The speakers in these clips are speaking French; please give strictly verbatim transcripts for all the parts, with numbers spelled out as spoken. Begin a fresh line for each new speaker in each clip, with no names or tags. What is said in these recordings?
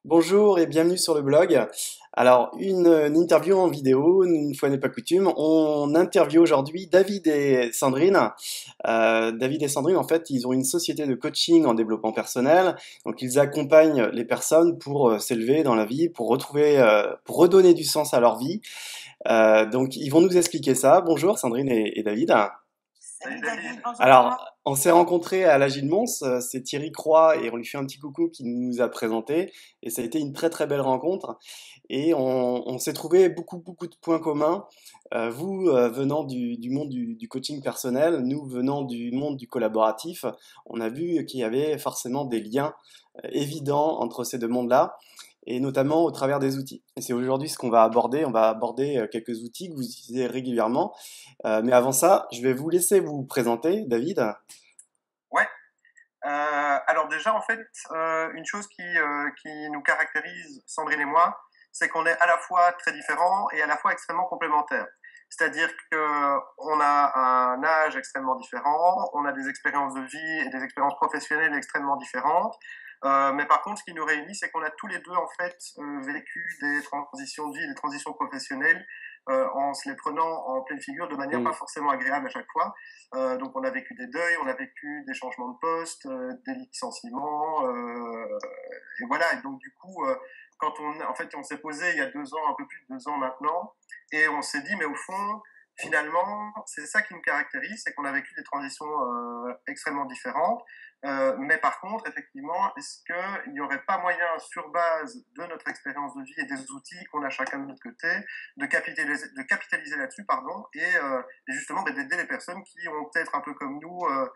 Bonjour et bienvenue sur le blog. Alors, une, une interview en vidéo, une fois n'est pas coutume. On interviewe aujourd'hui David et Sandrine. Euh, David et Sandrine, en fait, ils ont une société de coaching en développement personnel. Donc, ils accompagnent les personnes pour euh, s'élever dans la vie, pour retrouver, euh, pour redonner du sens à leur vie. Euh, donc, ils vont nous expliquer ça. Bonjour Sandrine et, et David.
Salut David, bonjour Thomas.
Alors, on s'est rencontrés à la Gilles Mons, euh, c'est Thierry Croix et on lui fait un petit coucou qui nous a présenté et ça a été une très très belle rencontre et on, on s'est trouvé beaucoup beaucoup de points communs. Euh, vous euh, venant du, du monde du, du coaching personnel, nous venant du monde du collaboratif, on a vu qu'il y avait forcément des liens euh, évidents entre ces deux mondes-là et notamment au travers des outils. Et c'est aujourd'hui ce qu'on va aborder. On va aborder euh, quelques outils que vous utilisez régulièrement. Euh, mais avant ça, je vais vous laisser vous présenter, David.
Ouais, euh, alors déjà en fait, euh, une chose qui, euh, qui nous caractérise, Sandrine et moi, c'est qu'on est à la fois très différents et à la fois extrêmement complémentaires. C'est-à-dire qu'on a un âge extrêmement différent, on a des expériences de vie et des expériences professionnelles extrêmement différentes. Euh, mais par contre, ce qui nous réunit, c'est qu'on a tous les deux en fait euh, vécu des transitions de vie, des transitions professionnelles, euh, en se les prenant en pleine figure de manière pas
Mm.
forcément agréable à chaque fois. Euh, donc on a vécu des deuils, on a vécu des changements de poste, euh, des licenciements, euh, et voilà. Et donc du coup, euh, quand on, en fait, on s'est posé il y a deux ans, un peu plus de deux ans maintenant, et on s'est dit, mais au fond, finalement, c'est ça qui nous caractérise, c'est qu'on a vécu des transitions euh, extrêmement différentes. Euh, mais par contre, effectivement, est-ce qu'il n'y aurait pas moyen, sur base de notre expérience de vie et des outils qu'on a chacun de notre côté, de capitaliser, de capitaliser là-dessus, pardon, et, euh, et justement ben, d'aider les personnes qui ont peut-être un peu comme nous, euh,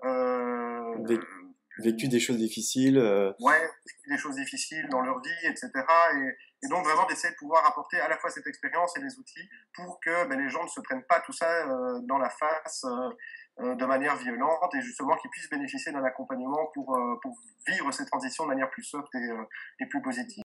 euh,
Vé- Vécu des choses difficiles. euh,
ouais, des choses difficiles dans leur vie, et cetera. Et, et donc vraiment d'essayer de pouvoir apporter à la fois cette expérience et les outils pour que ben, les gens ne se prennent pas tout ça euh, dans la face euh, euh, de manière violente et justement qu'ils puissent bénéficier d'un accompagnement pour, euh, pour vivre ces transitions de manière plus soft et, euh, et plus positive.